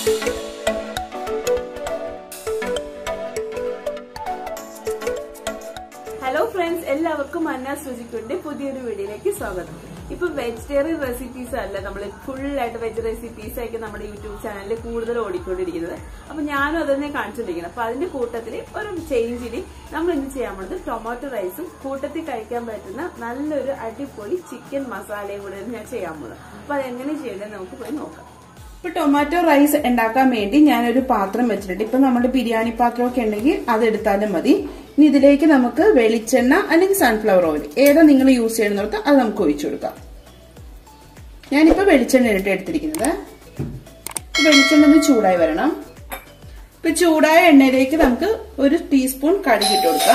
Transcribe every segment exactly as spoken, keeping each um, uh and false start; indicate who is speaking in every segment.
Speaker 1: Hello friends, എല്ലാവർക്കും അന്നാസ് രുചിക്കുണ്ട് പുതിയൊരു വീഡിയോയിലേക്ക് സ്വാഗതം. ഇപ്പൊ വെജിറ്റേറിയൻ റെസിപ്പീസ് അല്ല, നമ്മൾ ഫുൾ ആയിട്ട് വെജ് റെസിപ്പീസ് ആയിട്ട് നമ്മുടെ യൂട്യൂബ് ചാനലിൽ കൂടുതൽ ഓടിക്കൊണ്ടിരിക്കുന്നത്. അപ്പൊ ഞാനും അതന്നെ കാണിച്ചുകൊണ്ടിരിക്കുന്നത്. അപ്പൊ അതിന്റെ കൂട്ടത്തിൽ ഒരു ചേഞ്ചിന് നമ്മൾ ഇന്ന് ചെയ്യാൻ പോകുന്നത് ടൊമാറ്റോ റൈസും കൂട്ടത്തിൽ കഴിക്കാൻ പറ്റുന്ന നല്ലൊരു അടിപൊളി ചിക്കൻ മസാലയും കൂടെ ഞാൻ ചെയ്യാൻ പോകുന്നത്. അപ്പൊ അതെങ്ങനെ ചെയ്യേണ്ടത് നമുക്ക് പോയി നോക്കാം. ഇപ്പൊ ടൊമാറ്റോ റൈസ് ഉണ്ടാക്കാൻ വേണ്ടി ഞാനൊരു പാത്രം വെച്ചിട്ടുണ്ട്. ഇപ്പൊ നമ്മുടെ ബിരിയാണി പാത്രമൊക്കെ ഉണ്ടെങ്കിൽ അതെടുത്താലും മതി. ഇനി ഇതിലേക്ക് നമുക്ക് വെളിച്ചെണ്ണ അല്ലെങ്കിൽ സൺഫ്ലവർ ഓയിൽ ഏതാ നിങ്ങൾ യൂസ് ചെയ്യുന്നത് അത് നമുക്ക് ഒഴിച്ചു കൊടുക്കാം. ഞാനിപ്പോ വെളിച്ചെണ്ണ ഇട്ട് എടുത്തിരിക്കുന്നത്. വെളിച്ചെണ്ണ ഒന്ന് ചൂടായി വരണം. ഇപ്പൊ ചൂടായ എണ്ണയിലേക്ക് നമുക്ക് ഒരു ടീസ്പൂൺ കടുക് ഇട്ട് കൊടുക്കാം.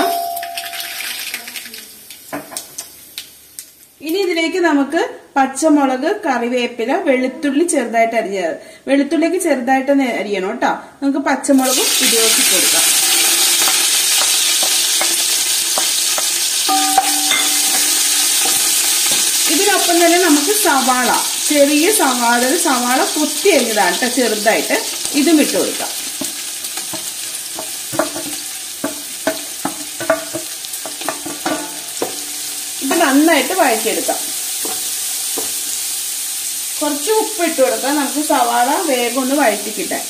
Speaker 1: ഇനി ഇതിലേക്ക് നമുക്ക് പച്ചമുളക്, കറിവേപ്പില, വെളുത്തുള്ളി ചെറുതായിട്ട് അരിഞ്ഞത്. വെളുത്തുള്ളിക്ക് ചെറുതായിട്ട് അരിയണം കേട്ടോ. നമുക്ക് പച്ചമുളകും ഇതിലേക്ക് കൊടുക്കാം. ഇതിനൊപ്പം തന്നെ നമുക്ക് സവാള, ചെറിയ സവാള സവാള കൊത്തി അരിഞ്ഞതാണ് കേട്ടോ, ചെറുതായിട്ട് ഇതും ഇട്ട് കൊടുക്കാം. ഇത് നന്നായിട്ട് വഴറ്റിയെടുക്കാം. കുറച്ച് ഉപ്പ് ഇട്ട് കൊടുക്കാം, നമുക്ക് സവാള വേഗം ഒന്ന് വഴറ്റിക്കിട്ടാൻ.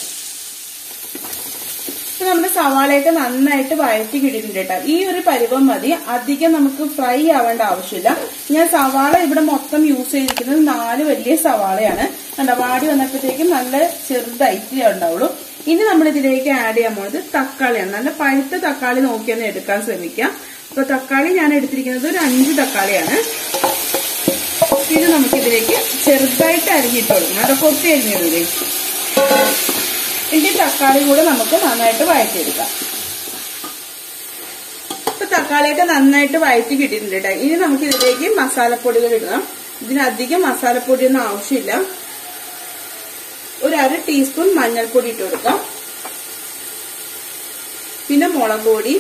Speaker 1: ഇപ്പൊ നമ്മുടെ സവാളയൊക്കെ നന്നായിട്ട് വഴറ്റി കിട്ടിയിട്ടുണ്ട് കേട്ടോ. ഈ ഒരു പരുവം മതി, അധികം നമുക്ക് ഫ്രൈ ആവേണ്ട ആവശ്യമില്ല. ഞാൻ സവാള ഇവിടെ മൊത്തം യൂസ് ചെയ്തിരിക്കുന്നത് നാല് വലിയ സവാളയാണ്. കണ്ടോ, വാടി വന്നപ്പോഴത്തേക്കും നല്ല ചെറുതായിട്ടേ ഉണ്ടാവുള്ളൂ. ഇനി നമ്മൾ ഇതിലേക്ക് ആഡ് ചെയ്യാൻ പോകുന്നത് തക്കാളിയാണ്. നല്ല പഴുത്ത തക്കാളി നോക്കിയൊന്ന് എടുക്കാൻ ശ്രമിക്കാം. അപ്പൊ തക്കാളി ഞാൻ എടുത്തിരിക്കുന്നത് ഒരു അഞ്ച് തക്കാളിയാണ്. ഇത് നമുക്കിതിലേക്ക് ചെറുതായിട്ട് അരിഞ്ഞിട്ട് കൊടുക്കണം. അത് കൊത്തി അരിഞ്ഞിടൂലേ. ഇനി തക്കാളി കൂടെ നമുക്ക് നന്നായിട്ട് വഴറ്റിയെടുക്കാം. ഇപ്പൊ തക്കാളിയൊക്കെ നന്നായിട്ട് വഴറ്റി കിട്ടിയിട്ടുണ്ട് കേട്ടോ. ഇനി നമുക്ക് ഇതിലേക്ക് മസാലപ്പൊടികൾ ഇടണം. ഇതിനധികം മസാലപ്പൊടിയൊന്നും ആവശ്യമില്ല. ഒരു അര ടീസ്പൂൺ മഞ്ഞൾപ്പൊടി ഇട്ട് കൊടുക്കാം. പിന്നെ മുളക് പൊടി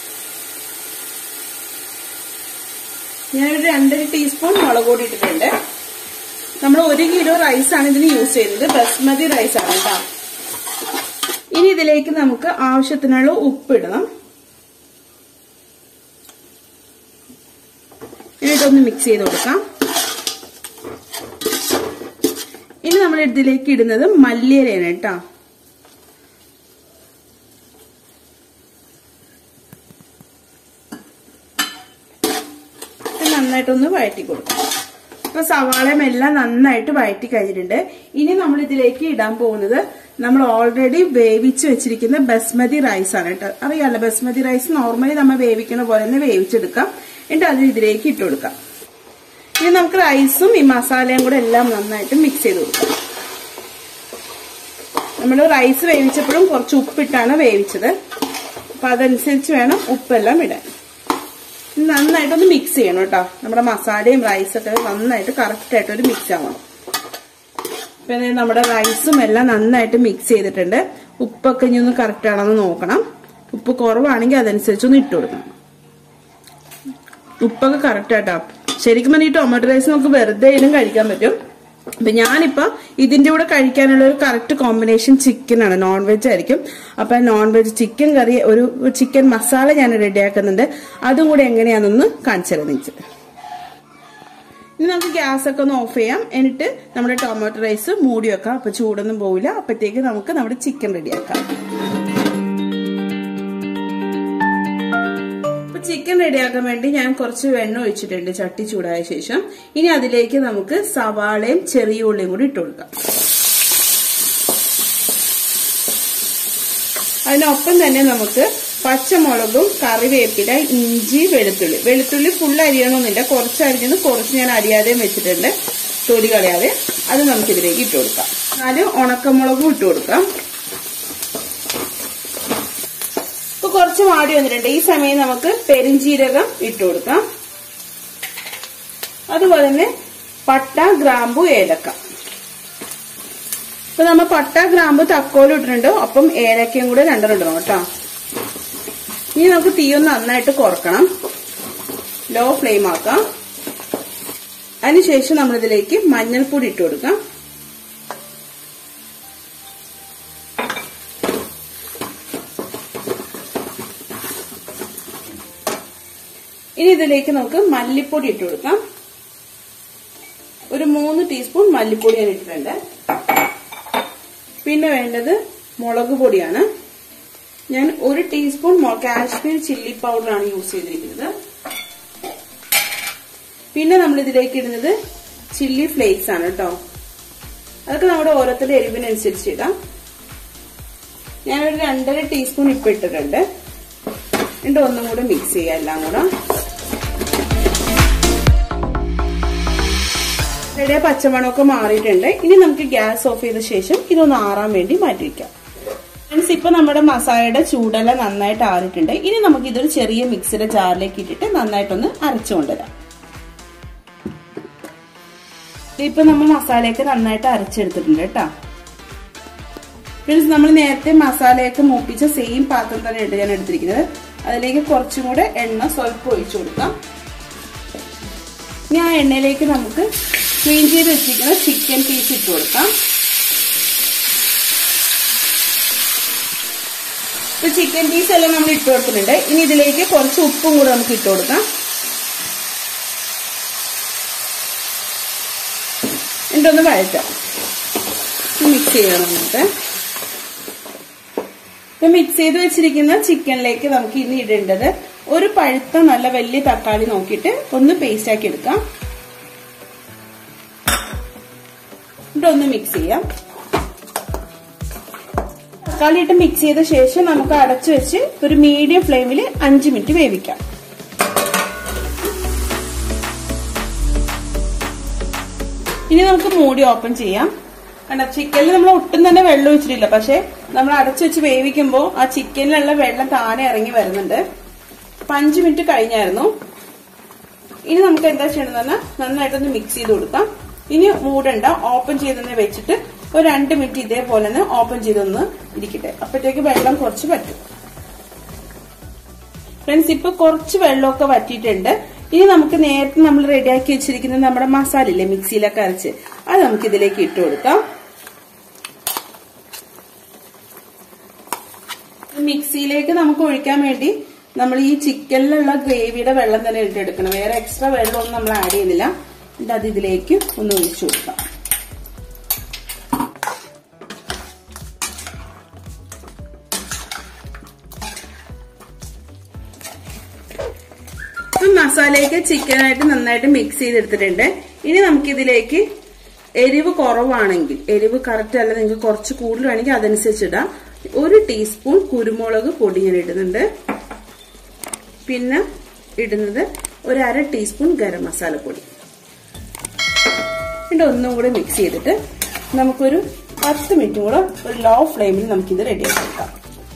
Speaker 1: ഞാനൊരു രണ്ടര ടീസ്പൂൺ മുളക് പൊടി ഇട്ടിട്ടുണ്ട്. നമ്മൾ ഒരു കിലോ റൈസാണ് ഇതിന് യൂസ് ചെയ്യുന്നത്. ബസ്മതി റൈസാണ് കേട്ടോ. ഇനി ഇതിലേക്ക് നമുക്ക് ആവശ്യത്തിനുള്ള ഉപ്പ് ഇടണം. എന്നിട്ടൊന്ന് മിക്സ് ചെയ്ത് കൊടുക്കാം. ഇനി നമ്മൾ ഇതിലേക്ക് ഇടുന്നത് മല്ലിയിലയാണ് കേട്ടോ. നന്നായിട്ടൊന്ന് വഴറ്റി കൊടുക്കാം. അപ്പൊ സവാളയും എല്ലാം നന്നായിട്ട് വഴറ്റി കഴിഞ്ഞിട്ടുണ്ട്. ഇനി നമ്മൾ ഇതിലേക്ക് ഇടാൻ പോകുന്നത് നമ്മൾ ഓൾറെഡി വേവിച്ച് വെച്ചിരിക്കുന്ന ബസ്മതി റൈസ് ആണ് കേട്ടോ. അറിയാലോ, ബസ്മതി റൈസ് നോർമലി നമ്മൾ വേവിക്കുന്ന പോലെ തന്നെ വേവിച്ചെടുക്കാം. എന്നിട്ട് അത് ഇതിലേക്ക് ഇട്ട് കൊടുക്കാം. ഇനി നമുക്ക് റൈസും ഈ മസാലയും കൂടെ എല്ലാം നന്നായിട്ട് മിക്സ് ചെയ്ത് കൊടുക്കാം. നമ്മൾ റൈസ് വേവിച്ചപ്പോഴും കുറച്ച് ഉപ്പിട്ടാണ് വേവിച്ചത്. അപ്പൊ അതനുസരിച്ച് വേണം ഉപ്പെല്ലാം ഇടാൻ. നന്നായിട്ടൊന്ന് മിക്സ് ചെയ്യണം കേട്ടോ. നമ്മുടെ മസാലയും റൈസൊക്കെ നന്നായിട്ട് കറക്റ്റ് ആയിട്ട് ഒരു മിക്സ് ആവണം. പിന്നെ നമ്മുടെ റൈസും എല്ലാം നന്നായിട്ട് മിക്സ് ചെയ്തിട്ടുണ്ട്. ഉപ്പൊക്കെ ഇനി ഒന്ന് കറക്റ്റ് ആണെന്ന് നോക്കണം. ഉപ്പ് കുറവാണെങ്കിൽ അതനുസരിച്ചൊന്ന് ഇട്ട് കൊടുക്കണം. ഉപ്പൊക്കെ കറക്റ്റ് ആയിട്ടോ. ശരിക്കും പറഞ്ഞാൽ ഈ ടൊമാറ്റോ റൈസ് നമുക്ക് വെറുതെ ഇതും കഴിക്കാൻ പറ്റും. അപ്പൊ ഞാനിപ്പോ ഇതിന്റെ കൂടെ കഴിക്കാനുള്ള ഒരു കറക്റ്റ് കോമ്പിനേഷൻ ചിക്കൻ ആണ്. നോൺ വെജ് ആയിരിക്കും. അപ്പൊ നോൺ വെജ് ചിക്കൻ കറി, ഒരു ചിക്കൻ മസാല ഞാൻ റെഡിയാക്കുന്നുണ്ട്. അതും കൂടെ എങ്ങനെയാണെന്നൊന്ന് കാണിച്ചു തരാം നിങ്ങൾക്ക്. ഇനി നമുക്ക് ഗ്യാസ് ഒക്കെ ഒന്ന് ഓഫ് ചെയ്യാം. എന്നിട്ട് നമ്മുടെ ടൊമാറ്റോ റൈസ് മൂടി വെക്കാം. അപ്പൊ ചൂടൊന്നും പോവില്ല. അപ്പഴത്തേക്ക് നമുക്ക് നമ്മുടെ ചിക്കൻ റെഡിയാക്കാം. ചിക്കൻ റെഡിയാക്കാൻ വേണ്ടി ഞാൻ കുറച്ച് വെണ്ണ ഒഴിച്ചിട്ടുണ്ട് ചട്ടി ചൂടായ ശേഷം. ഇനി അതിലേക്ക് നമുക്ക് സവാളയും ചെറിയ ഉള്ളിയും കൂടി ഇട്ട് കൊടുക്കാം. അതിനൊപ്പം തന്നെ നമുക്ക് പച്ചമുളകും, കറിവേപ്പില, ഇഞ്ചി, വെളുത്തുള്ളി വെളുത്തുള്ളി ഫുൾ അരിയണമെന്നില്ല, കുറച്ച് അരിഞ്ഞത് കുറച്ച് ഞാൻ അരിയാതെയും വെച്ചിട്ടുണ്ട്, തൊലി കളയാതെ. അത് നമുക്കിതിലേക്ക് ഇട്ട് കൊടുക്കാം. നാല് ഉണക്കമുളകും ഇട്ട് കൊടുക്കാം. ഇപ്പൊ കുറച്ച് വാടി വന്നിട്ടുണ്ട്. ഈ സമയം നമുക്ക് പെരിഞ്ചീരകം ഇട്ട് കൊടുക്കാം. അതുപോലെ തന്നെ പട്ട, ഗ്രാമ്പു, ഏലക്ക. ഇപ്പൊ നമ്മൾ പട്ട, ഗ്രാമ്പു, തക്കോലും ഇട്ടിട്ടുണ്ട്. ഒപ്പം ഏലക്കയും കൂടെ രണ്ടെണ്ണം ഇടണം കേട്ടോ. ഇനി നമുക്ക് തീ ഒന്ന് നന്നായിട്ട് കുറക്കണം. ലോ ഫ്ലെയിം ആക്കാം. അതിനുശേഷം നമ്മളിതിലേക്ക് മഞ്ഞൾപ്പൊടി ഇട്ട് കൊടുക്കാം. ഇനി ഇതിലേക്ക് നമുക്ക് മല്ലിപ്പൊടി ഇട്ട് കൊടുക്കാം. ഒരു മൂന്ന് ടീസ്പൂൺ മല്ലിപ്പൊടി ഞാൻ ഇട്ടിട്ടുണ്ട്. പിന്നെ വേണ്ടത് മുളക് പൊടിയാണ്. ഞാൻ ഒരു ടീസ്പൂൺ കാശ്മീർ ചില്ലി പൗഡറാണ് യൂസ് ചെയ്തിരിക്കുന്നത്. പിന്നെ നമ്മൾ ഇതിലേക്ക് ഇടുന്നത് ചില്ലി ഫ്ലേക്സ് ആണ് കേട്ടോ. അതൊക്കെ നമ്മുടെ ഓരോരുത്തരുടെ എരിവിനനുസരിച്ച് ഇടാം. ഞാനൊരു രണ്ടര ടീസ്പൂൺ ഇപ്പൊ ഇട്ടിട്ടുണ്ട്. എന്നിട്ട് ഒന്നും കൂടെ മിക്സ് ചെയ്യാം എല്ലാം കൂടെ. ഇവിടെ പച്ചമണമൊക്കെ മാറിയിട്ടുണ്ട്. ഇനി നമുക്ക് ഗ്യാസ് ഓഫ് ചെയ്ത ശേഷം ഇതൊന്ന് ആറാൻ വേണ്ടി മാറ്റി വയ്ക്കാം. ഫ്രണ്ട്സ്, ഇപ്പൊ നമ്മുടെ മസാലയുടെ ചൂടെല്ലാം നന്നായിട്ട് ആറിയിട്ടുണ്ട്. ഇനി നമുക്ക് ഇതൊരു ചെറിയ മിക്സിയുടെ ജാറിലേക്ക് ഇട്ടിട്ട് നന്നായിട്ടൊന്ന് അരച്ചുകൊണ്ടുവരാം. ഇപ്പൊ നമ്മൾ മസാലയൊക്കെ നന്നായിട്ട് അരച്ചെടുത്തിട്ടുണ്ട് കേട്ടോ. ഫ്രണ്ട്സ്, നമ്മൾ നേരത്തെ മസാലയൊക്കെ മൂപ്പിച്ച സെയിം പാത്രം തന്നെ ഞാൻ എടുത്തിരിക്കുന്നത്. അതിലേക്ക് കുറച്ചും കൂടെ എണ്ണ സ്വല്പം ഒഴിച്ചു കൊടുക്കാം. ഇനി ആ എണ്ണയിലേക്ക് നമുക്ക് ക്ലീൻ ചെയ്ത് വെച്ചിരിക്കുന്ന ചിക്കൻ പീസ് ഇട്ട് കൊടുക്കാം. ഇപ്പൊ ചിക്കൻ പീസ് എല്ലാം നമ്മൾ ഇട്ട് കൊടുക്കുന്നുണ്ട്. ഇനി ഇതിലേക്ക് കുറച്ച് ഉപ്പും കൂടെ നമുക്ക് ഇട്ട് കൊടുക്കാം. എന്നിട്ടൊന്ന് വഴറ്റാം. മിക്സ് ചെയ്യണം. നമുക്ക് ഇപ്പൊ മിക്സ് ചെയ്ത് വെച്ചിരിക്കുന്ന ചിക്കനിലേക്ക് നമുക്ക് ഇനി ഇടേണ്ടത് ഒരു പഴുത്ത നല്ല വലിയ തക്കാളി നോക്കിയിട്ട് ഒന്ന് പേസ്റ്റ് ആക്കി എടുക്കാം. എന്നിട്ടൊന്ന് മിക്സ് ചെയ്യാം. തക്കാളി ഇട്ട് മിക്സ് ചെയ്ത ശേഷം നമുക്ക് അടച്ചു വെച്ച് ഒരു മീഡിയം ഫ്ലെയിമിൽ അഞ്ച് മിനിറ്റ് വേവിക്കാം. ഇനി നമുക്ക് മൂടി ഓപ്പൺ ചെയ്യാം. കണ്ട, ചിക്കനിൽ നമ്മൾ ഒട്ടും തന്നെ വെള്ളം ഒഴിച്ചിട്ടില്ല. പക്ഷെ നമ്മൾ അടച്ചു വെച്ച് വേവിക്കുമ്പോൾ ആ ചിക്കനിലുള്ള വെള്ളം താനെ ഇറങ്ങി വരുന്നുണ്ട്. അപ്പൊ അഞ്ചു മിനിറ്റ് കഴിഞ്ഞായിരുന്നു. ഇനി നമുക്ക് എന്താ ചെയ്യണമെന്ന് പറഞ്ഞാൽ നന്നായിട്ടൊന്ന് മിക്സ് ചെയ്ത് കൊടുക്കാം. ഇനി മൂടണ്ട, ഓപ്പൺ ചെയ്തൊന്ന് വെച്ചിട്ട് ഒരു രണ്ട് മിനിറ്റ് ഇതേപോലെ തന്നെ ഓപ്പൺ ചെയ്തൊന്ന് ഇരിക്കട്ടെ. അപ്പോഴത്തേക്ക് വെള്ളം കുറച്ച് പറ്റും. ഫ്രണ്ട്സ്, ഇപ്പൊ കുറച്ച് വെള്ളമൊക്കെ വറ്റിയിട്ടുണ്ട്. ഇനി നമുക്ക് നേരത്തെ നമ്മൾ റെഡിയാക്കി വെച്ചിരിക്കുന്ന നമ്മുടെ മസാല ഇല്ലേ, മിക്സിയിലൊക്കെ അരച്ച്, അത് നമുക്ക് ഇതിലേക്ക് ഇട്ട് കൊടുക്കാം. മിക്സിയിലേക്ക് നമുക്ക് ഒഴിക്കാൻ വേണ്ടി നമ്മൾ ഈ ചിക്കനിലുള്ള ഗ്രേവിയുടെ വെള്ളം തന്നെ ഇട്ടെടുക്കണം. വേറെ എക്സ്ട്രാ വെള്ളമൊന്നും നമ്മൾ ആഡ് ചെയ്യുന്നില്ല. എന്നിട്ട് അത് ഇതിലേക്ക് ഒന്ന് ഒഴിച്ചു കൊടുക്കാം. മസാലയൊക്കെ ചിക്കനായിട്ട് നന്നായിട്ട് മിക്സ് ചെയ്തെടുത്തിട്ടുണ്ട്. ഇനി നമുക്കിതിലേക്ക് എരിവ് കുറവാണെങ്കിൽ, എരിവ് കറക്റ്റ് അല്ല, നിങ്ങൾക്ക് കുറച്ച് കൂടുതൽ വേണമെങ്കിൽ അതനുസരിച്ച് ഇടാം. ഒരു ടീസ്പൂൺ കുരുമുളക് പൊടി ഞാൻ ഇടുന്നുണ്ട്. പിന്നെ ഇടുന്നത് ഒരു അര ടീസ്പൂൺ ഗരം മസാലപ്പൊടി. എന്നിട്ട് ഒന്നും കൂടെ മിക്സ് ചെയ്തിട്ട് നമുക്കൊരു പത്ത് മിനിറ്റ് കൂടെ ഒരു ലോ ഫ്ലെയിമിൽ നമുക്കിത് റെഡിയാക്കി എടുക്കാം.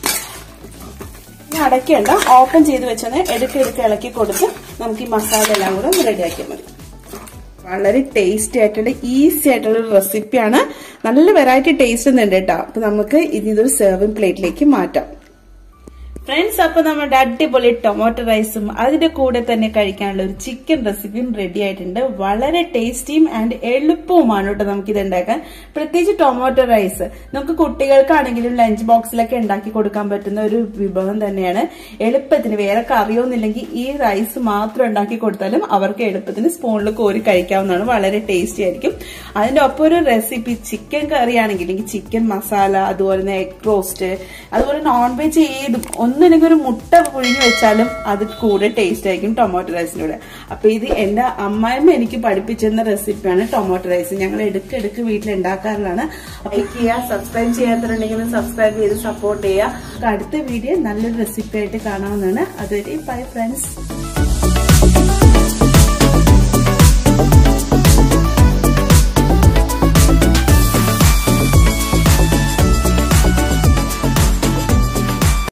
Speaker 1: ഇനി അടയ്ക്കേണ്ട, ഓപ്പൺ ചെയ്ത് വെച്ചാൽ എടുക്ക് എടുക്ക് ഇളക്കി കൊടുത്ത് നമുക്ക് ഈ മസാല എല്ലാം കൂടെ ഒന്ന് റെഡിയാക്കിയാൽ മതി. വളരെ ടേസ്റ്റി ആയിട്ടുള്ള ഈസി ആയിട്ടുള്ള ഒരു റെസിപ്പിയാണ്. നല്ല വെറൈറ്റി ടേസ്റ്റ് ഉണ്ട് കേട്ടോ. അപ്പൊ നമുക്ക് ഇതൊരു സെർവിംഗ് പ്ലേറ്റിലേക്ക് മാറ്റാം. ഫ്രണ്ട്സ്, അപ്പൊ നമ്മുടെ അടിപൊളി ടൊമാറ്റോ റൈസും അതിന്റെ കൂടെ തന്നെ കഴിക്കാനുള്ള ഒരു ചിക്കൻ റെസിപ്പിയും റെഡി ആയിട്ടുണ്ട്. വളരെ ടേസ്റ്റിയും ആൻഡ് എളുപ്പവുമാണ് കേട്ടോ നമുക്ക് ഇത് ഉണ്ടാക്കാൻ. പ്രത്യേകിച്ച് ടൊമാറ്റോ റൈസ് നമുക്ക് കുട്ടികൾക്കാണെങ്കിലും ലഞ്ച് ബോക്സിലൊക്കെ ഉണ്ടാക്കി കൊടുക്കാൻ പറ്റുന്ന ഒരു വിഭവം തന്നെയാണ്. എളുപ്പത്തിന് വേറെ കറിയൊന്നുമില്ലെങ്കിൽ ഈ റൈസ് മാത്രം ഉണ്ടാക്കി കൊടുത്താലും അവർക്ക് എളുപ്പത്തിന് സ്പൂണിൽ കോരി കഴിക്കാവുന്നതാണ്. വളരെ ടേസ്റ്റി ആയിരിക്കും. അതിന്റെ ഒപ്പം ഒരു റെസിപ്പി ചിക്കൻ കറി ആണെങ്കിൽ ചിക്കൻ മസാല, അതുപോലെ തന്നെ എഗ് റോസ്റ്റ്, അതുപോലെ നോൺ വെജ് ഏതും ഒന്നില്ലെങ്കിൽ ഒരു മുട്ട പുഴുങ്ങി വെച്ചാലും അത് കൂടെ ടേസ്റ്റ് ആയിരിക്കും ടൊമാറ്റോ റൈസിന്റെ കൂടെ. അപ്പൊ ഇത് എന്റെ അമ്മായിമ്മ എനിക്ക് പഠിപ്പിച്ചിരുന്ന റെസിപ്പിയാണ് ടൊമാറ്റോ റൈസ്. ഞങ്ങൾ എടുക്കെടുക്ക് വീട്ടിൽ ഉണ്ടാക്കാറുള്ളതാണ്. ലൈക്ക് ചെയ്യുക, സബ്സ്ക്രൈബ് ചെയ്യാത്തവരുണ്ടെങ്കിൽ സബ്സ്ക്രൈബ് ചെയ്ത് സപ്പോർട്ട് ചെയ്യുക. അടുത്ത വീഡിയോ നല്ലൊരു റെസിപ്പി ആയിട്ട് കാണാവുന്നതാണ്. അതുവരെ ബൈ ഫ്രണ്ട്സ്.